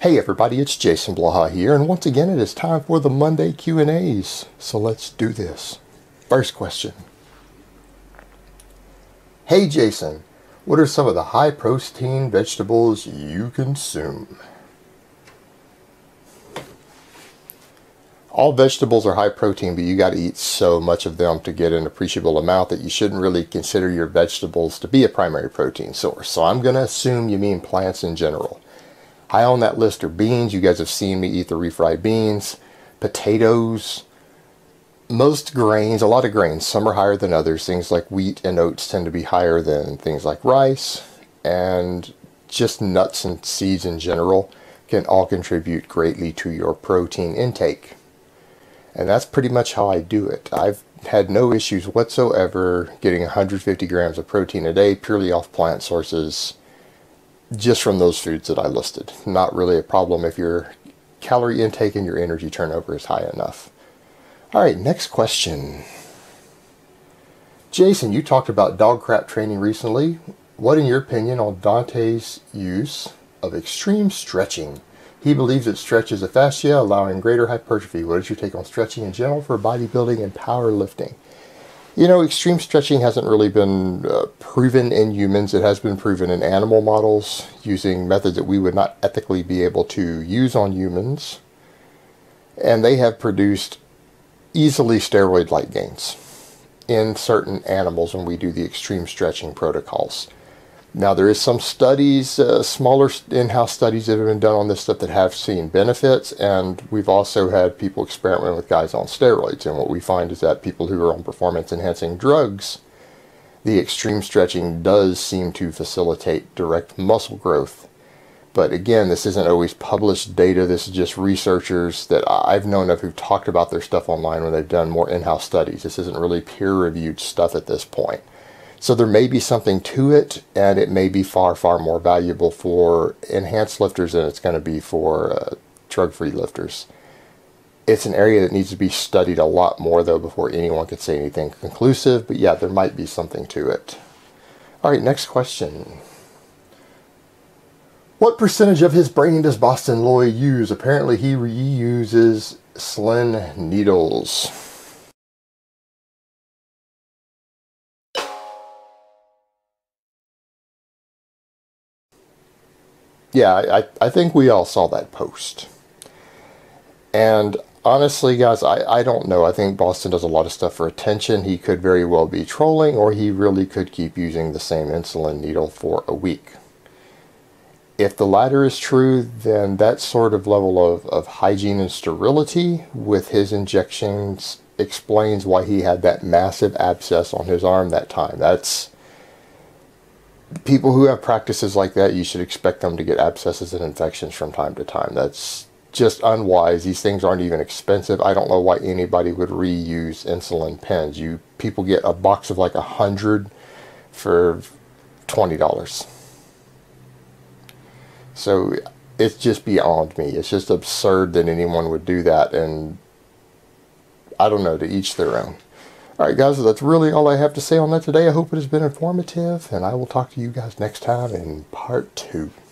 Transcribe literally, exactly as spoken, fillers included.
Hey everybody, it's Jason Blaha here, and once again it is time for the Monday Q and A's. So let's do this. First question. Hey Jason, what are some of the high protein vegetables you consume? All vegetables are high protein, but you got to eat so much of them to get an appreciable amount that you shouldn't really consider your vegetables to be a primary protein source. So I'm going to assume you mean plants in general. High on that list are beans. You guys have seen me eat the refried beans, potatoes, most grains, a lot of grains. Some are higher than others. Things like wheat and oats tend to be higher than things like rice, and just nuts and seeds in general can all contribute greatly to your protein intake. And that's pretty much how I do it. I've had no issues whatsoever getting one hundred fifty grams of protein a day purely off plant sources, just from those foods that I listed. Not really a problem if your calorie intake and your energy turnover is high enough. All right, next question. Jason, you talked about DoggCrap training recently. What, in your opinion, on Dante's use of extreme stretching? He believes it stretches the fascia, allowing greater hypertrophy. What is your take on stretching in general for bodybuilding and powerlifting? You know, extreme stretching hasn't really been uh, proven in humans. It has been proven in animal models using methods that we would not ethically be able to use on humans. And they have produced easily steroid-like gains in certain animals when we do the extreme stretching protocols. Now, there is some studies, uh, smaller in-house studies that have been done on this stuff that have seen benefits, and we've also had people experiment with guys on steroids, and what we find is that people who are on performance-enhancing drugs, the extreme stretching does seem to facilitate direct muscle growth. But again, this isn't always published data. This is just researchers that I've known of who've talked about their stuff online when they've done more in-house studies. This isn't really peer-reviewed stuff at this point. So there may be something to it, and it may be far, far more valuable for enhanced lifters than it's going to be for uh, drug-free lifters. It's an area that needs to be studied a lot more, though, before anyone can say anything conclusive. But yeah, there might be something to it. All right, next question. What percentage of his brain does Bostin Loyd use? Apparently he reuses Slin needles. Yeah, I, I think we all saw that post. And honestly, guys, I, I don't know. I think Bostin does a lot of stuff for attention. He could very well be trolling, or he really could keep using the same insulin needle for a week. If the latter is true, then that sort of level of, of hygiene and sterility with his injections explains why he had that massive abscess on his arm that time. That's... People who have practices like that, you should expect them to get abscesses and infections from time to time. That's just unwise. These things aren't even expensive. I don't know why anybody would reuse insulin pens. You people get a box of like a hundred for twenty dollars. So it's just beyond me. It's just absurd that anyone would do that, and I don't know, to each their own. Alright guys, so that's really all I have to say on that today. I hope it has been informative, and I will talk to you guys next time in part two.